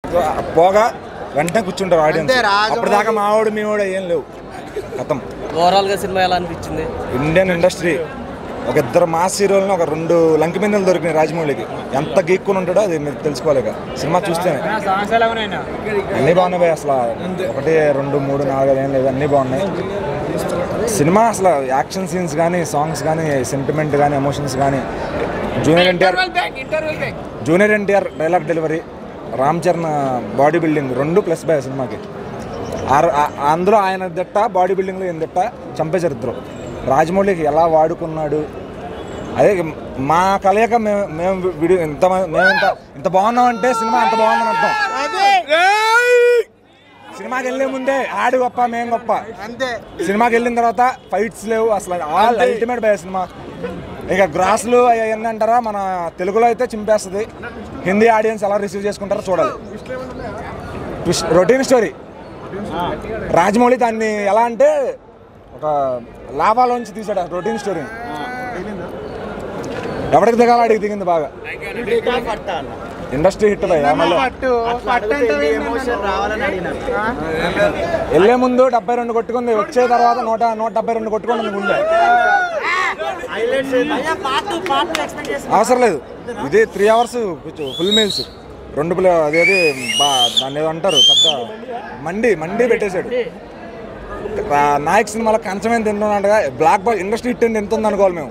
పోగా వెంటనే కూర్చుంటారు ఆడియన్స్. అప్పటిదాకా మావాడు మీవాడు ఏం లేవు. గతం ఓవరాల్గా సినిమా ఎలా అనిపించింది? ఇండియన్ ఇండస్ట్రీ ఒక ఇద్దరు మాస్ హీరోలను ఒక 2 లంకి బిందెలు దొరికినాయి రాజమౌళికి. ఎంత గీక్కుని ఉంటాడో అది మీరు తెలుసుకోలేక సినిమా చూస్తేనే. అన్నీ బాగున్నాయి అసలు. 1, 2, 3, 4 ఏం లేదు, అన్నీ బాగున్నాయి. సినిమా అసలు యాక్షన్ సీన్స్ కానీ, సాంగ్స్ కానీ, సెంటిమెంట్ కానీ, ఎమోషన్స్ కానీ, junior NTR dialogue delivery, Ram Charan body building 2 plus బై సినిమాకి. అందులో ఆయన దిట్ట, బాడీ బిల్డింగ్లో ఏం దిట్ట, చంపేశారు ఇద్దరు. రాజమౌళికి ఎలా వాడుకున్నాడు. అదే మా కలయిక మేము వీడియో ఇంత బాగున్నామంటే సినిమా అంత బాగుందని అర్థం. సినిమాకి వెళ్ళే ముందే ఆడి గొప్ప మేము గొప్ప. సినిమాకి వెళ్ళిన తర్వాత ఫైట్స్ లేవు అసలు. ఆల్ అల్టిమేట్ బై సినిమా. ఇక గ్రాస్లు అవన్నీ అంటారా, మన తెలుగులో అయితే చింపేస్తుంది. హిందీ ఆడియన్స్ ఎలా రిసీవ్ చేసుకుంటారో చూడాలి. Routine story. రాజమౌళి దాన్ని ఎలా అంటే ఒక లాభాలోంచి తీసాడు రొటీన్ స్టోరీని. ఎవరికి దిగాలో అడిగి దిగింది బాగా. ఇండస్ట్రీ హిట్ భయ. వెళ్ళే ముందు 72 కొట్టుకుంది, వచ్చే తర్వాత 172 కొట్టుకుంటుంది గుండె. అవసరం లేదు. ఇది 3 hours ఫుల్ మీల్స్ 2 అదేది దాన్ని ఏదో అంటారు పెద్ద మండి పెట్టేశాడు. నాయక్ సినిమాలో కంచం ఎంత తింటున్నట్టుగా బ్లాక్ బాస్ ఇండస్ట్రీ హిట్ ఎంత ఉంది అనుకోవాలి మేము.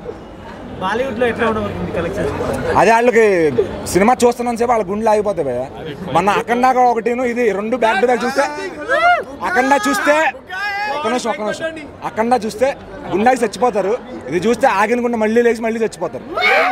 అదే వాళ్ళకి సినిమా చూస్తున్నాం సేపు వాళ్ళ గుండెలు ఆగిపోతాయి భయ. మొన్న అఖండ ఒకటిను ఇది 2 బ్యాక్ టు బ్యాక్ చూస్తే, అఖండ చూస్తే ఒక్క నిమిషం అఖండ చూస్తే గుండెకి చచ్చిపోతారు. ఇది చూస్తే ఆగిన గుండె మళ్ళీ లేచి మళ్ళీ చచ్చిపోతారు.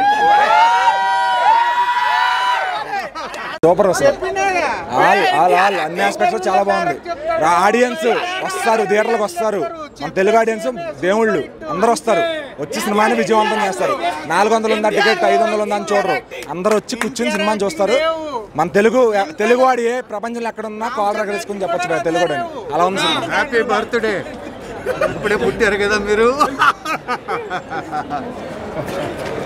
సూపర్ అసలు. అన్ని ఆస్పెక్ట్స్ చాలా బాగుంది. ఆడియన్స్ వస్తారు, థియేటర్లకు వస్తారు. మన తెలుగు ఆడియన్స్ దేవుళ్ళు అందరూ వస్తారు, వచ్చి సినిమాని విజయవంతం చేస్తారు. 400 ఉందా టికెట్, 500 ఉందా అని చూడరు. అందరూ వచ్చి కూర్చుని సినిమాని చూస్తారు. మన తెలుగువాడి ప్రపంచంలో ఎక్కడున్నా కాలర్ ఎగరేసుకుని చెప్పచ్చు తెలుగువాడు అని. అలా ఉంది సినిమా. Happy birthday. ఇప్పుడే పుట్టారు కదా మీరు.